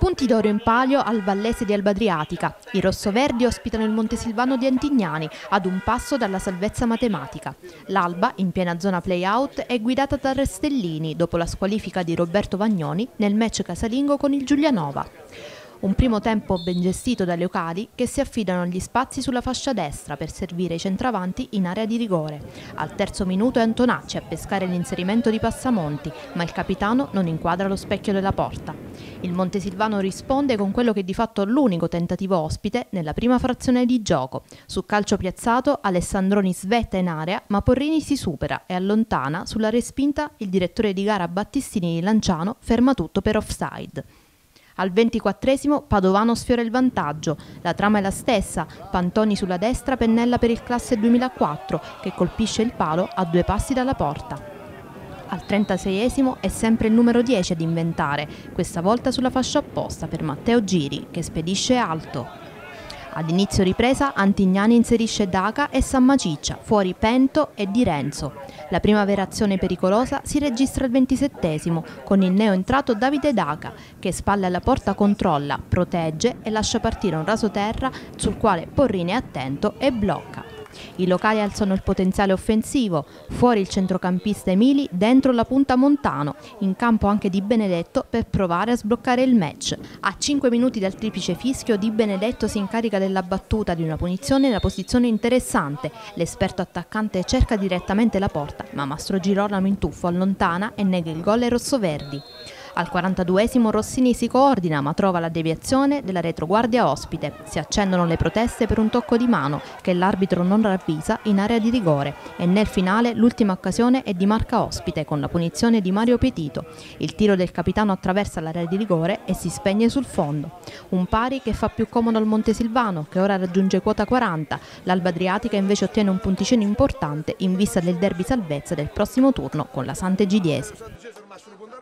Punti d'oro in palio al Vallese di Alba Adriatica. I rossoverdi ospitano il Montesilvano di Antignani ad un passo dalla salvezza matematica. L'Alba, in piena zona play-out, è guidata da Restellini dopo la squalifica di Roberto Vagnoni nel match casalingo con il Giulianova. Un primo tempo ben gestito dai locali che si affidano agli spazi sulla fascia destra per servire i centravanti in area di rigore. Al terzo minuto è Antonacci a pescare l'inserimento di Passamonti, ma il capitano non inquadra lo specchio della porta. Il Montesilvano risponde con quello che è di fatto l'unico tentativo ospite nella prima frazione di gioco. Su calcio piazzato Alessandroni svetta in area, ma Porrini si supera e allontana sulla respinta il direttore di gara Battistini di Lanciano ferma tutto per offside. Al 24esimo Padovano sfiora il vantaggio, la trama è la stessa, Pantoni sulla destra pennella per il classe 2004 che colpisce il palo a 2 passi dalla porta. Al 36esimo è sempre il numero 10 ad inventare, questa volta sulla fascia opposta per Matteo Giri che spedisce alto. Ad inizio ripresa Antignani inserisce Daca e Sammaciccia, fuori Pento e Di Renzo. La prima vera azione pericolosa si registra al 27esimo con il neoentrato Davide Daca che spalle alla porta controlla, protegge e lascia partire un rasoterra sul quale Porrini è attento e blocca. I locali alzano il potenziale offensivo, fuori il centrocampista Emili, dentro la punta Montano, in campo anche Di Benedetto per provare a sbloccare il match. A 5 minuti dal triplice fischio Di Benedetto si incarica della battuta di una punizione nella posizione interessante. L'esperto attaccante cerca direttamente la porta, ma Mastro Girolamo in tuffo allontana e nega il gol ai rossoverdi. Al 42esimo Rossini si coordina ma trova la deviazione della retroguardia ospite. Si accendono le proteste per un tocco di mano che l'arbitro non ravvisa in area di rigore e nel finale l'ultima occasione è di marca ospite con la punizione di Mario Petito. Il tiro del capitano attraversa l'area di rigore e si spegne sul fondo. Un pari che fa più comodo al Montesilvano che ora raggiunge quota 40. L'Alba Adriatica invece ottiene un punticino importante in vista del derby salvezza del prossimo turno con la Sant'Egidiese.